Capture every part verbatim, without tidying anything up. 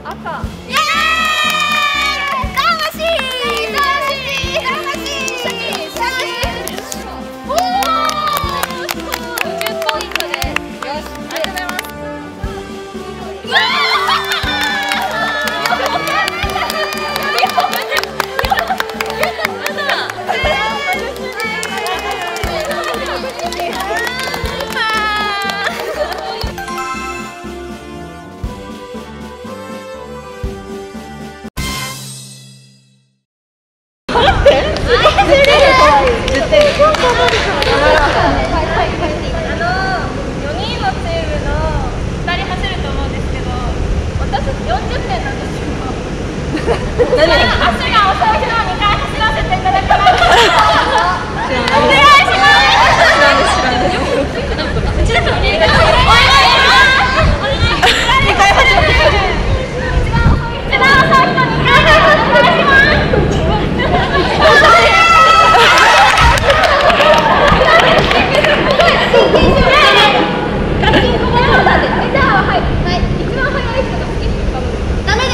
赤。 イエーイ。魂。魂。魂。おお。じゅうポイントです。よし。ありがとうございます。うわー。足が遅い人をにかい走らせていただきます。お願いします。うちだからにかい走らせて。お願いします。にかい走らせて。一番遅い人にかい走らせて。お願いします。ガチンコボールだって。じゃあはいはい一番速い人がスキップかぶる。ダメです。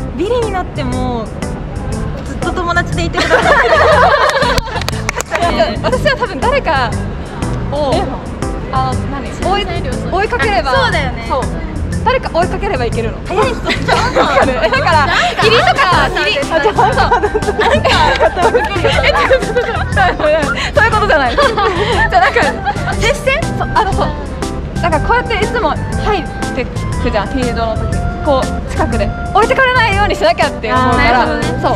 ビリになってもずっと友達でいてください。私は多分誰かをあの何追い追いかければ、そうだよね。そう誰か追いかければいけるの。早い人だから霧とか霧あじゃあなんかそういうことじゃない。じゃあなんか接戦あのそうだからこうやっていつも入ってくじゃんフィールドの時こう近くで置いてかれないようにしなきゃって思うからそう。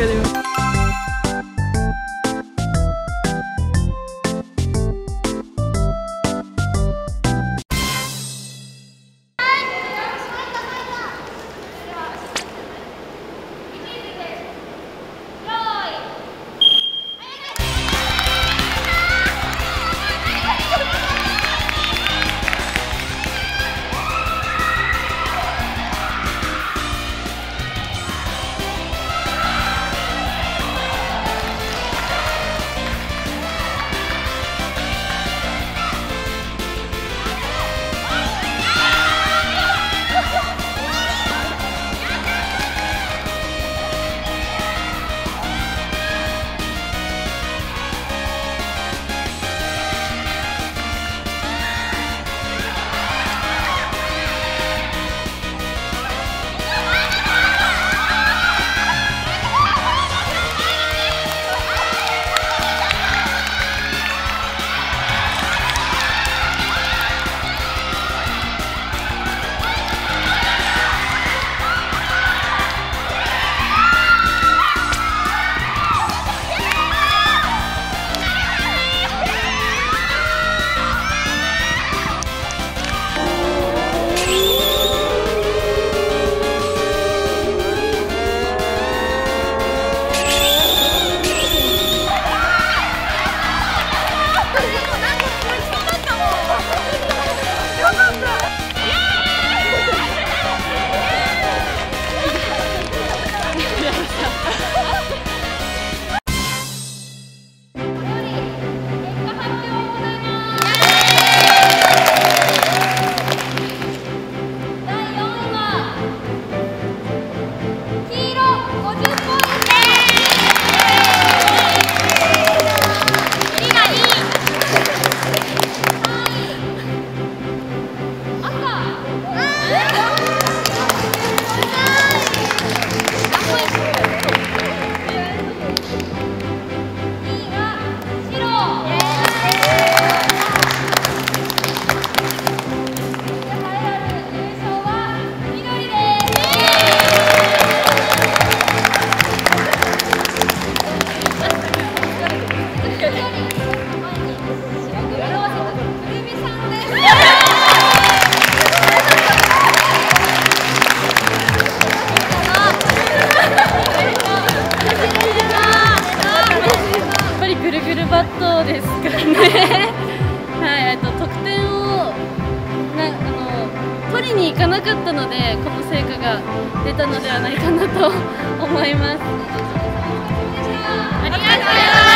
バットですかね。はい、えっと得点をなあの取りに行かなかったのでこの成果が出たのではないかなと思います。ありがとうございます。